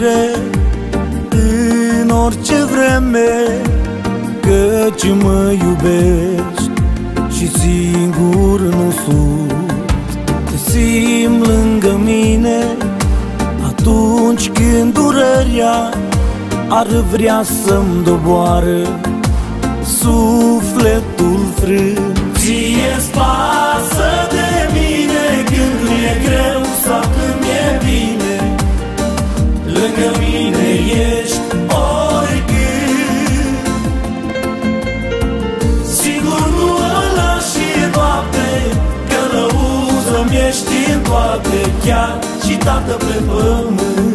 iubire în orice vreme, căci mă iubești și singur nu sunt. Te simt lângă mine atunci când durerea ar vrea să-mi doboară sufletul frânt. Ție-ți pasă de mine când mi-e greu sau când mi-e bine, lângă mine ești oricând. Sigur nu mă lași în noapte, călăuză-mi ești în toate, chiar și tată pe pământ.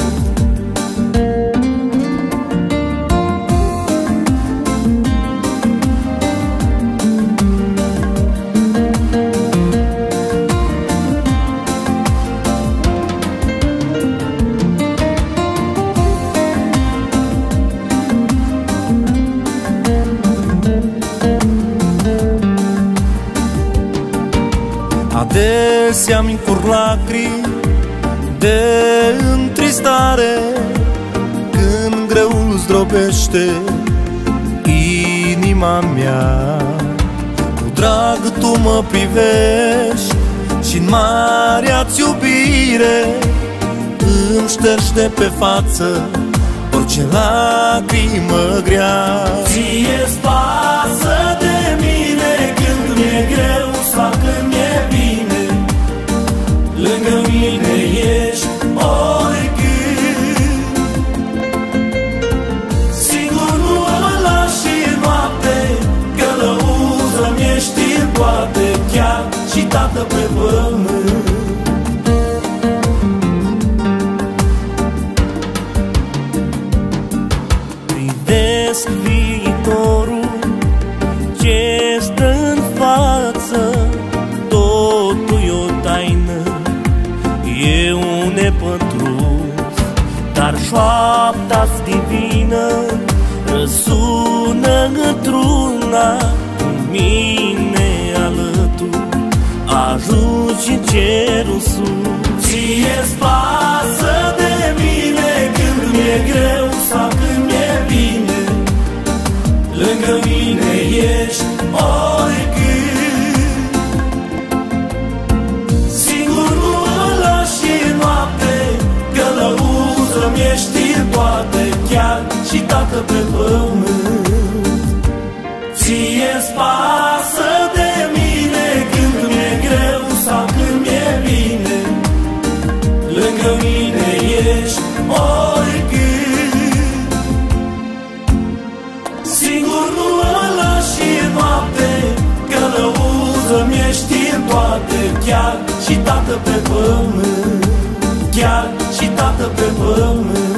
Adesea-mi încurg lacrimi de întristare când greul zdrobește inima mea. Cu drag tu mă privești și-n marea-ți iubire îmi ștergi de pe față orice lacrimă grea. Ție-ți pasă de mine când mi-e greu sau când mi-e bine, lângă mine ești oricând. Singur nu mă lași în noapte, călăuză-mi ești în toate, chiar și tată pe pământ. Privesc viitorul ce stă în față, totul e o taină, e un nepătrus, dar șoapta-ți divină răsună într-una cu mine alături, ajungi în cerul sus. Ție-ți pasă de mine când mi-e greu sau când mi-e bine, lângă mine ești oricând. Singur nu mă lași în noapte, călăuză-mi ești în toate, chiar și tată pe pământ. Ție-ți pasă de mine când mi-e greu sau când mi-e bine, lângă mine ești oricând. Singur nu mă lași în noapte, călăuză-mi ești în toate, chiar și tată pe pământ, chiar și tată pe pământ.